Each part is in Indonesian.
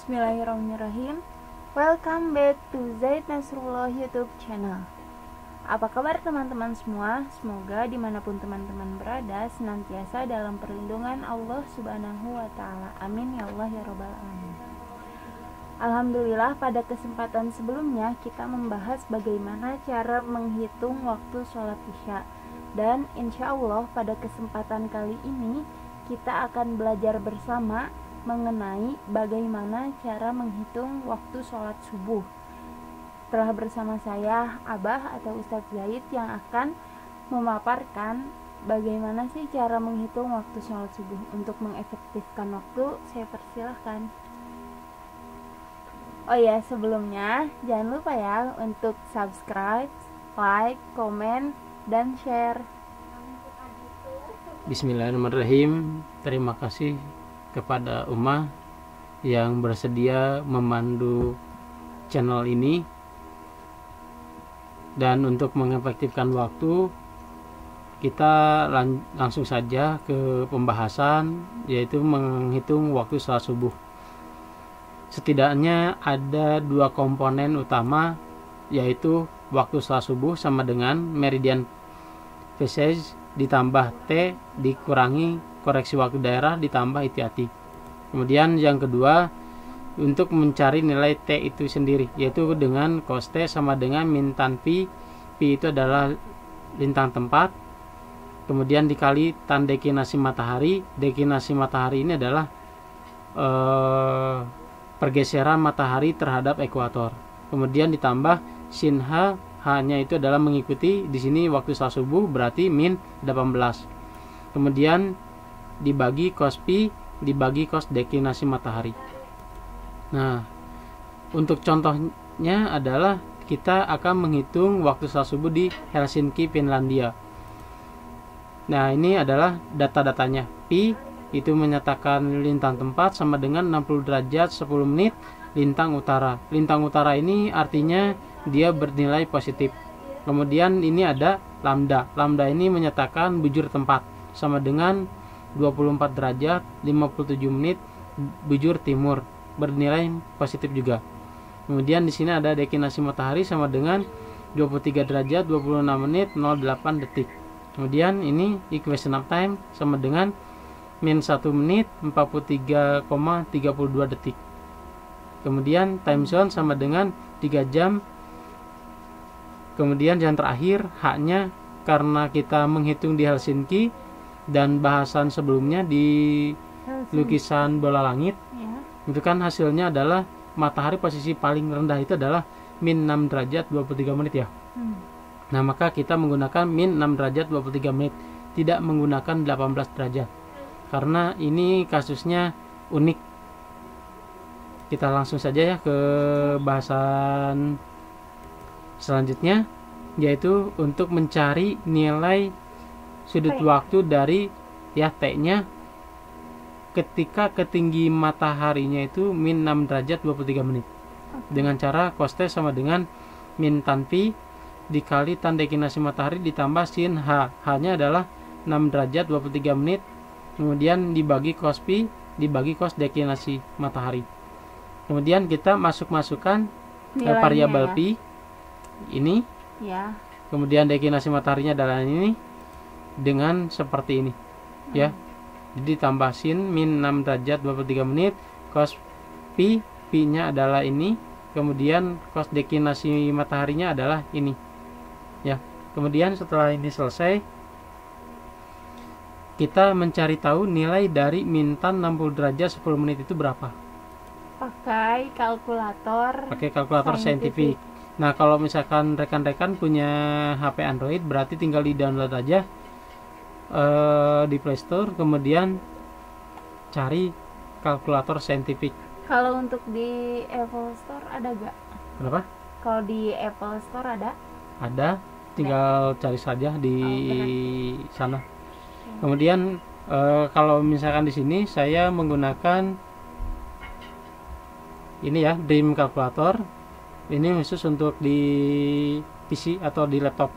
Bismillahirrahmanirrahim. Welcome back to Zaid Nasrullah YouTube channel. Apa kabar teman-teman semua? Semoga dimanapun teman-teman berada senantiasa dalam perlindungan Allah Subhanahu wa Ta'ala. Amin ya Allah ya Rabbal Alamin. Alhamdulillah, pada kesempatan sebelumnya kita membahas bagaimana cara menghitung waktu sholat isya. Dan insya Allah pada kesempatan kali ini kita akan belajar bersama mengenai bagaimana cara menghitung waktu sholat subuh. Telah bersama saya Abah atau Ustadz Zaid yang akan memaparkan bagaimana sih cara menghitung waktu sholat subuh. Untuk mengefektifkan waktu, saya persilahkan. Oh ya, sebelumnya jangan lupa ya untuk subscribe, like, komen, dan share. Bismillahirrahmanirrahim. Terima kasih kepada Ummah yang bersedia memandu channel ini. Dan untuk mengefektifkan waktu, kita langsung saja ke pembahasan, yaitu menghitung waktu sholat subuh. Setidaknya ada dua komponen utama, yaitu waktu sholat subuh sama dengan meridian passage ditambah T dikurangi koreksi waktu daerah ditambah hati-hati. Kemudian yang kedua, untuk mencari nilai T itu sendiri, yaitu dengan cos T sama dengan min tan pi. Pi itu adalah lintang tempat, kemudian dikali tan deklinasi matahari. Deklinasi matahari ini adalah pergeseran matahari terhadap ekuator. Kemudian ditambah sin H, H-nya itu adalah mengikuti di sini waktu sholat subuh, berarti min 18. Kemudian dibagi cos pi dibagi cos deklinasi matahari. Nah, untuk contohnya adalah kita akan menghitung waktu sholat subuh di Helsinki, Finlandia. Nah, ini adalah data-datanya. Pi itu menyatakan lintang tempat sama dengan 60 derajat 10 menit lintang utara. Lintang utara ini artinya dia bernilai positif. Kemudian ini ada lambda. Lambda ini menyatakan bujur tempat sama dengan 24 derajat 57 menit bujur timur, bernilai positif juga. Kemudian di sini ada deklinasi matahari sama dengan 23 derajat 26 menit 08 detik. Kemudian ini equation of time sama dengan min 1 menit 43,32 detik. Kemudian time zone sama dengan 3 jam. Kemudian yang terakhir H-nya, karena kita menghitung di Helsinki dan bahasan sebelumnya di lukisan bola langit ya, itu kan hasilnya adalah matahari posisi paling rendah itu adalah min 6 derajat 23 menit ya. Nah, maka kita menggunakan min 6 derajat 23 menit, tidak menggunakan 18 derajat karena ini kasusnya unik. Kita langsung saja ya ke bahasan selanjutnya, yaitu untuk mencari nilai sudut waktu dari ya T-nya ketika ketinggi mataharinya itu min 6 derajat 23 menit. Dengan cara cos T sama dengan min tan pi dikali tan deklinasi matahari ditambah sin H. H-nya adalah 6 derajat 23 menit. Kemudian dibagi cos pi dibagi cos deklinasi matahari. Kemudian kita masukkan variabel ya, pi ini ya. Kemudian deklinasi mataharinya adalah ini dengan seperti ini ya. Jadi tambah sin min 6 derajat 23 menit cos pi, pi-nya adalah ini, kemudian cos deklinasi mataharinya adalah ini ya. Kemudian setelah ini selesai, kita mencari tahu nilai dari min tan 60 derajat 10 menit itu berapa. Pakai kalkulator saintifik. Nah, kalau misalkan rekan-rekan punya HP Android, berarti tinggal di-download aja di Play Store, kemudian cari kalkulator saintifik. Kalau untuk di Apple Store ada gak? Kenapa? Kalau di Apple Store ada? Ada, tinggal cari saja di sana. Kemudian kalau misalkan di sini saya menggunakan ini ya, Dream Calculator. Ini khusus untuk di PC atau di laptop.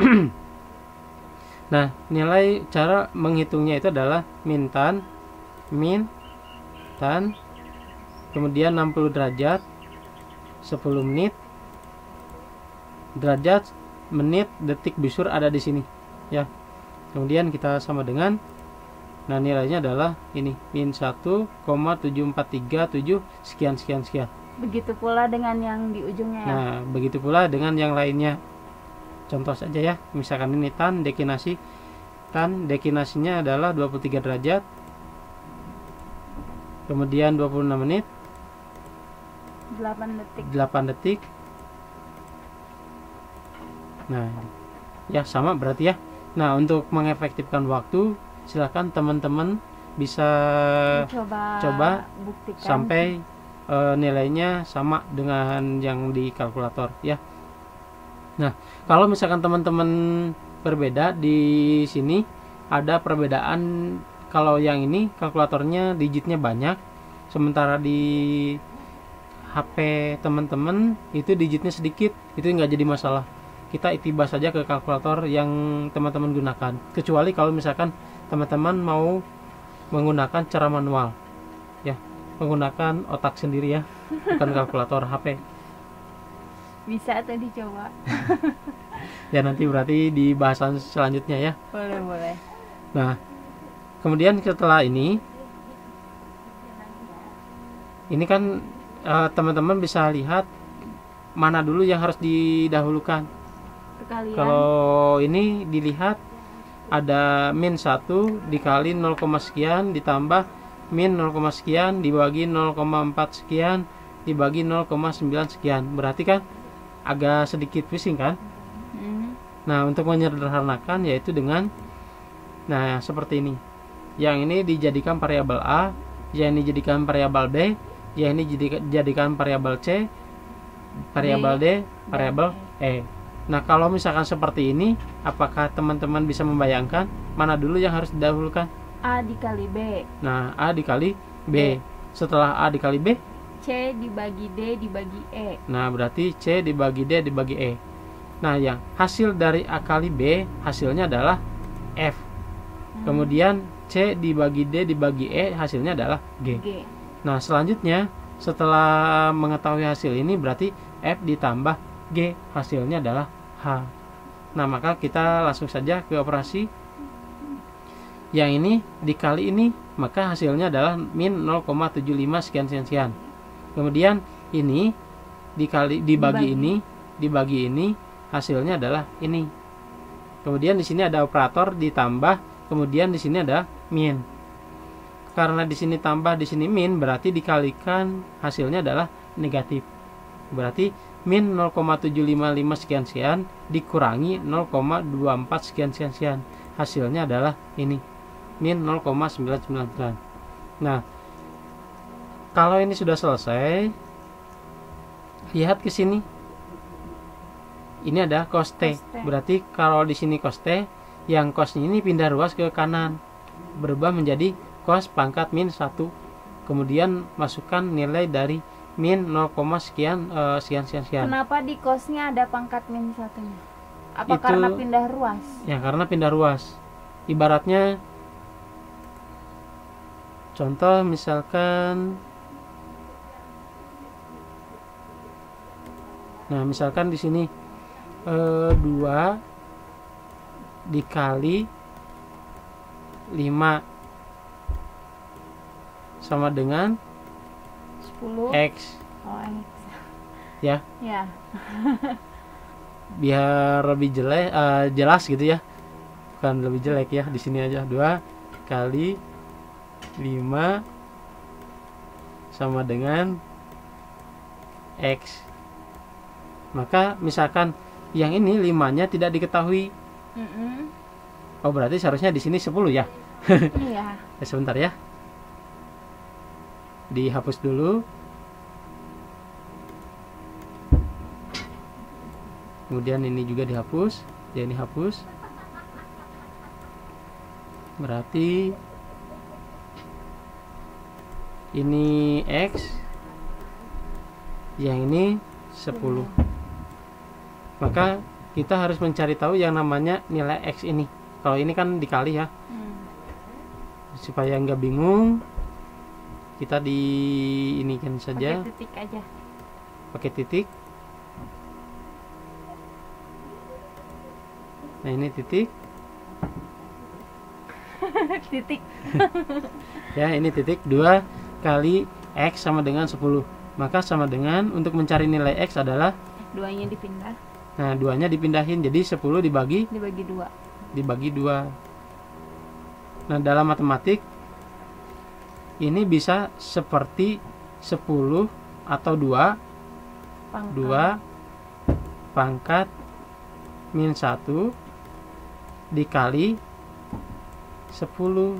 Nah, nilai cara menghitungnya itu adalah min tan kemudian 60 derajat 10 menit, derajat, menit, detik, busur ada di sini ya. Kemudian kita sama dengan, nah nilainya adalah ini min 1,7437 sekian sekian sekian. Begitu pula dengan yang di ujungnya ya. Nah begitu pula dengan yang lainnya. Contoh saja ya, misalkan ini tan dekinasinya adalah 23 derajat, kemudian 26 menit 8 detik. Nah ya sama berarti ya. Nah untuk mengefektifkan waktu, silakan teman-teman bisa coba buktikan sampai nilainya sama dengan yang di kalkulator ya. Nah kalau misalkan teman-teman berbeda, di sini ada perbedaan. Kalau yang ini kalkulatornya digitnya banyak, sementara di HP teman-teman itu digitnya sedikit, itu nggak jadi masalah. Kita itibas saja ke kalkulator yang teman-teman gunakan, kecuali kalau misalkan teman-teman mau menggunakan cara manual ya, menggunakan otak sendiri ya, bukan kalkulator HP. Bisa tuh dicoba. Ya nanti berarti di bahasan selanjutnya ya. Boleh. Nah kemudian setelah ini kan teman-teman bisa lihat mana dulu yang harus didahulukan. Kalau ini dilihat ada min 1 dikali 0, sekian ditambah min 0, sekian dibagi 0,4 sekian dibagi 0,9 sekian. Berarti kan agak sedikit pusing kan? Nah untuk menyederhanakan yaitu dengan, nah seperti ini. Yang ini dijadikan variabel A, yang ini dijadikan variabel B, yang ini dijadikan variabel C, variabel D, variabel E. Nah kalau misalkan seperti ini, apakah teman-teman bisa membayangkan mana dulu yang harus didahulukan? A dikali B. Nah A dikali B. Setelah A dikali B, C dibagi D dibagi E. Nah berarti C dibagi D dibagi E. Nah yang hasil dari A kali B hasilnya adalah F. Kemudian C dibagi D dibagi E hasilnya adalah G. Nah selanjutnya setelah mengetahui hasil ini berarti F ditambah G hasilnya adalah H. Nah maka kita langsung saja ke operasi. Yang ini dikali ini maka hasilnya adalah min 0,75 sekian sekian sekian. Kemudian ini dibagi ini hasilnya adalah ini. Kemudian di sini ada operator ditambah, kemudian di sini ada min. Karena di sini tambah, di sini min, berarti dikalikan hasilnya adalah negatif. Berarti min 0,755 sekian sekian dikurangi 0,24 sekian sekian sekian. Hasilnya adalah ini, min 0,999. Nah, kalau ini sudah selesai, lihat ke sini. Ini ada cos T. Berarti kalau di sini cos T, yang cosnya ini pindah ruas ke kanan, berubah menjadi cos pangkat min 1. Kemudian masukkan nilai dari min 0, sekian sekian sekian sekian. Kenapa di cosnya ada pangkat min 1-nya? Apa karena pindah ruas? Ya karena pindah ruas. Ibaratnya contoh misalkan, nah misalkan di sini 2 dikali 5 sama dengan 10 X. Oh, X. Ya. Ya. Biar lebih jelas gitu ya. Bukan lebih jelek ya, di sini aja 2 kali 5 sama dengan X. Maka misalkan yang ini 5-nya tidak diketahui. Oh berarti seharusnya di sini 10 ya. Iya. Sebentar ya. Dihapus dulu. Kemudian ini juga dihapus. Ya ini hapus. Berarti ini X, yang ini 10. Maka kita harus mencari tahu yang namanya nilai X ini. Kalau ini kan dikali ya. Supaya nggak bingung, kita di ini kan saja, pakai titik aja. pakai titik. Nah ini titik. Titik. Ya ini titik. 2 kali X sama dengan 10. Maka sama dengan, untuk mencari nilai X adalah, 2-nya dipindah. nah 2-nya dipindahin, jadi 10 dibagi Dibagi 2. 2. Nah dalam matematik ini bisa seperti 10 atau 2 pangkat min 1 dikali 10.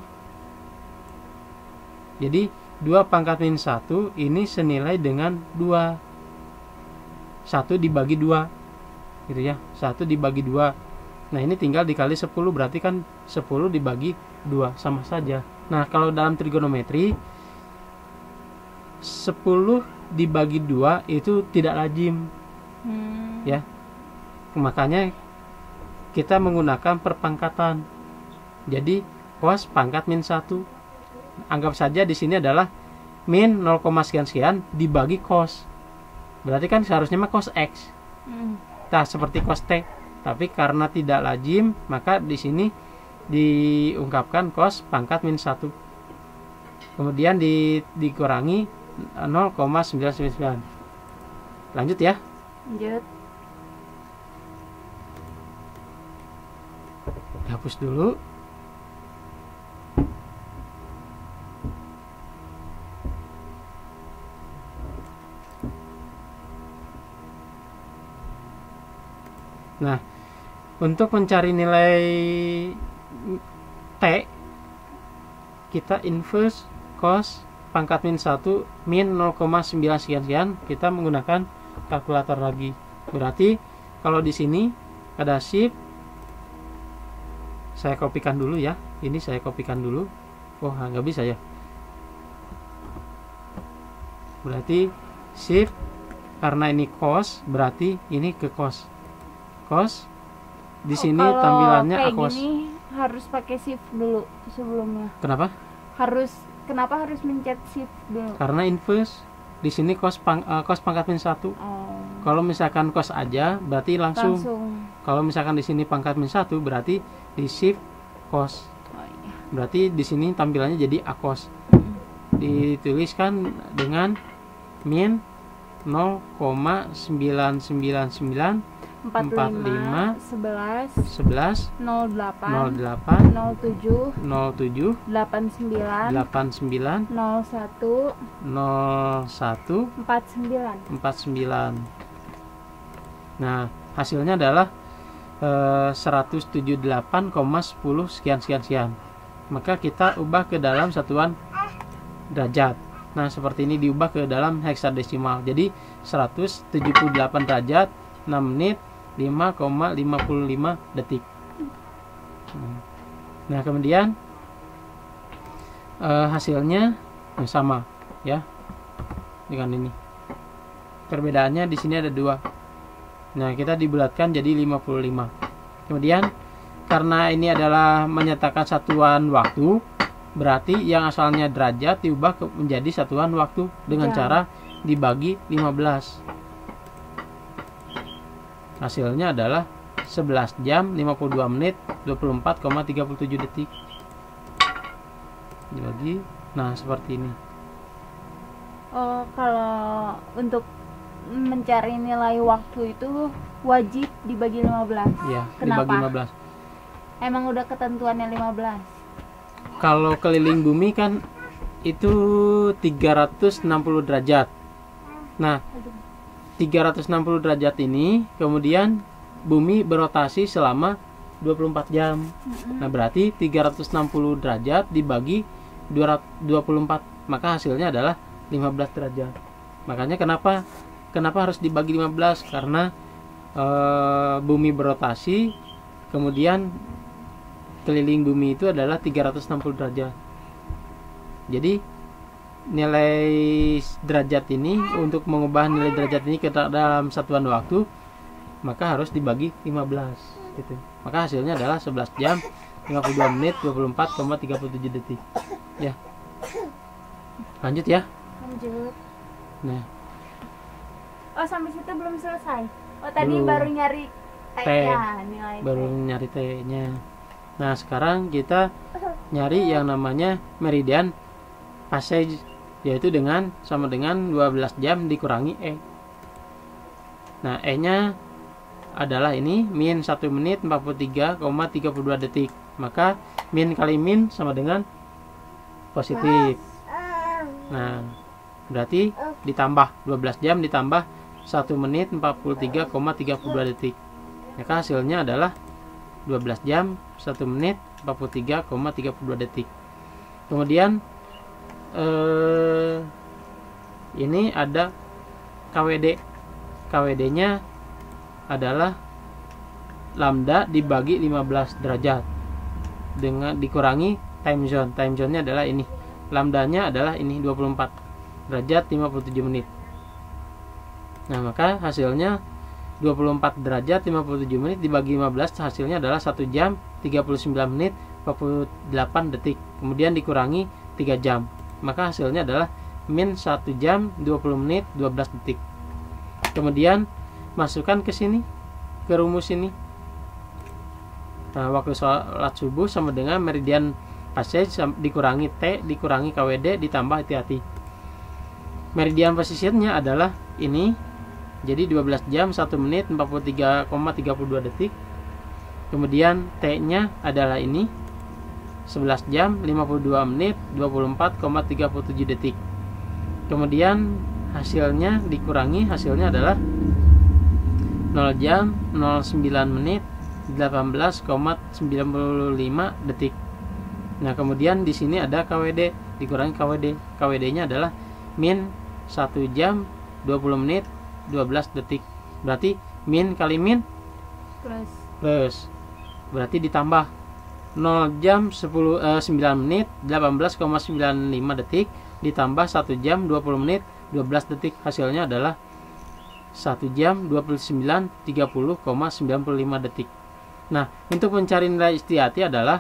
Jadi 2 pangkat min 1 ini senilai dengan 2. 1 dibagi 2 gitu ya, 1 dibagi 2. Nah ini tinggal dikali 10, berarti kan 10 dibagi 2, sama saja. Nah kalau dalam trigonometri 10 dibagi 2 itu tidak lazim ya, makanya kita menggunakan perpangkatan. Jadi cos pangkat min 1, anggap saja di sini adalah min 0, sekian dibagi cos, berarti kan seharusnya mah cos X. Nah seperti cos T, tapi karena tidak lazim maka di sini diungkapkan cos pangkat min 1, kemudian dikurangi 0,999. Lanjut ya. Lanjut. Hapus dulu. Nah, untuk mencari nilai T, kita inverse cos pangkat min 1 min 0,9 sekian, kita menggunakan kalkulator lagi. Berarti kalau di sini ada shift, saya kopikan dulu ya. Ini saya kopikan dulu. Oh, nggak bisa ya. Berarti shift, karena ini cos, berarti ini ke cos. Cos di sini tampilannya kayak akos. Gini harus pakai shift dulu sebelumnya. Kenapa Harus mencet shift dulu? Karena inverse di sini cos pangkat min 1. Kalau misalkan cos aja berarti langsung. Kalau misalkan di sini pangkat min 1 berarti di shift cos. Iya. Berarti di sini tampilannya jadi akos. Dituliskan dengan min 0,999 45 11 08 07 89 89 01 01 49. Nah, hasilnya adalah 178,10 sekian. Maka kita ubah ke dalam satuan derajat. Nah, seperti ini diubah ke dalam heksadesimal. Jadi 178 derajat 6 menit 5,55 detik. Nah, kemudian hasilnya sama ya dengan ini. Perbedaannya di sini ada 2. Nah, kita dibulatkan jadi 55. Kemudian karena ini adalah menyatakan satuan waktu, berarti yang asalnya derajat diubah menjadi satuan waktu dengan cara dibagi 15. Hasilnya adalah 11 jam 52 menit 24,37 detik. Dibagi. Nah, seperti ini. Oh, kalau untuk mencari nilai waktu itu wajib dibagi 15. Iya, kenapa? Dibagi 15. Emang udah ketentuannya 15. Kalau keliling bumi kan itu 360 derajat. Nah, 360 derajat ini kemudian bumi berotasi selama 24 jam. Nah, berarti 360 derajat dibagi 24, maka hasilnya adalah 15 derajat. Makanya kenapa harus dibagi 15? Karena bumi berotasi, kemudian keliling bumi itu adalah 360 derajat. Jadi nilai derajat ini, untuk mengubah nilai derajat ini ke dalam satuan waktu, maka harus dibagi 15 gitu. Maka hasilnya adalah 11 jam 52 menit 24,37 detik ya. Lanjut ya. Lanjut. Nah, Oh, sampai situ belum selesai. Oh, tadi Belum. baru nyari T. T-nya, nilai baru T. nyari T-nya. Nah, sekarang kita nyari yang namanya meridian passage, yaitu sama dengan 12 jam dikurangi E. Nah, E-nya adalah ini min 1 menit 43,32 detik. Maka min kali min sama dengan positif. Nah, berarti ditambah 12 jam ditambah 1 menit 43,32 detik. Maka hasilnya adalah 12 jam 1 menit 43,32 detik. Kemudian ini ada KWD. KWD-nya adalah lambda dibagi 15 derajat dengan dikurangi time zone. Time zone-nya adalah ini. Lambdanya adalah ini 24 derajat 57 menit. Nah, maka hasilnya 24 derajat 57 menit dibagi 15, hasilnya adalah 1 jam 39 menit 48 detik. Kemudian dikurangi 3 jam. Maka hasilnya adalah min 1 jam 20 menit 12 detik. Kemudian masukkan ke sini, ke rumus ini. Nah, waktu sholat subuh sama dengan meridian passage dikurangi T dikurangi KWD ditambah hati-hati. Meridian passage-nya adalah ini. Jadi 12 jam 1 menit 43,32 detik. Kemudian T-nya adalah ini. 11 jam 52 menit 24,37 detik. Kemudian hasilnya dikurangi, hasilnya adalah 0 jam 09 menit 18,95 detik. Nah, kemudian di sini ada KWD dikurangi KWD. KWD-nya adalah min 1 jam 20 menit 12 detik. Berarti min kali min plus. Berarti ditambah 0 jam 9 menit 18,95 detik ditambah 1 jam 20 menit 12 detik. Hasilnya adalah 1 jam 29 30,95 detik. Nah, untuk mencari nilai istiati adalah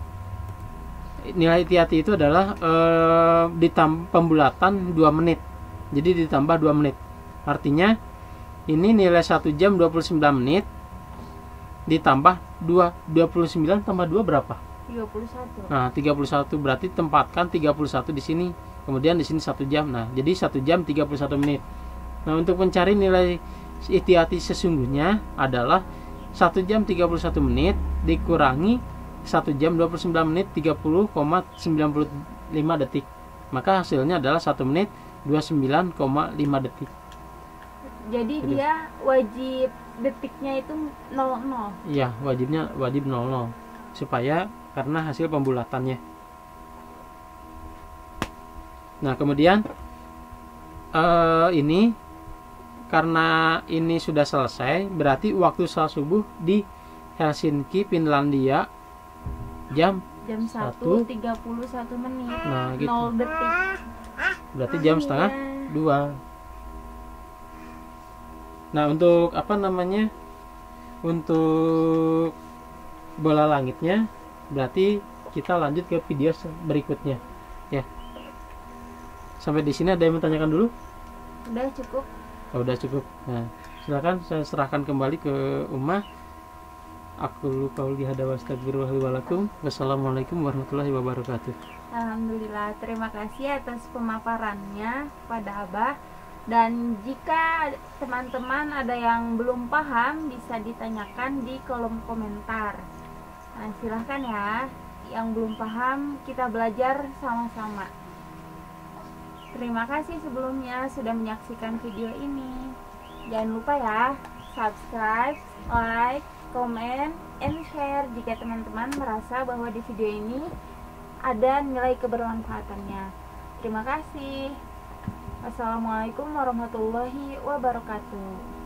nilai istiati itu adalah pembulatan 2 menit. Jadi ditambah 2 menit. Artinya ini nilai 1 jam 29 menit ditambah 29 tambah 2 berapa? 31. Nah, 31 berarti tempatkan 31 di sini. Kemudian di sini 1 jam. Nah, jadi 1 jam 31 menit. Nah, untuk mencari nilai istiati sesungguhnya adalah 1 jam 31 menit dikurangi 1 jam 29 menit 30,95 detik. Maka hasilnya adalah 1 menit 29,5 detik. Jadi dia wajib detiknya itu 00. Iya, wajib 00 supaya karena hasil pembulatannya. Nah, kemudian ini karena ini sudah selesai, berarti waktu sholat subuh di Helsinki, Finlandia jam 1:31 menit. Nah, gitu. 0 detik. Berarti jam setengah 2. Nah, untuk untuk bola langitnya berarti kita lanjut ke video berikutnya ya. Sampai di sini ada yang menanyakan dulu? Udah cukup. Oh, udah cukup. Nah, silakan saya serahkan kembali ke Ummah. Aku qauli hadza wa astagfirullah li wa lakum. Wassalamualaikum warahmatullahi wabarakatuh. Alhamdulillah, terima kasih atas pemaparannya pada Abah. Dan jika teman-teman ada yang belum paham, bisa ditanyakan di kolom komentar. Nah, silahkan ya. Yang belum paham, kita belajar sama-sama. Terima kasih sebelumnya sudah menyaksikan video ini. Jangan lupa ya, subscribe, like, comment, and share jika teman-teman merasa bahwa di video ini ada nilai kebermanfaatannya. Terima kasih. Wassalamualaikum warahmatullahi wabarakatuh.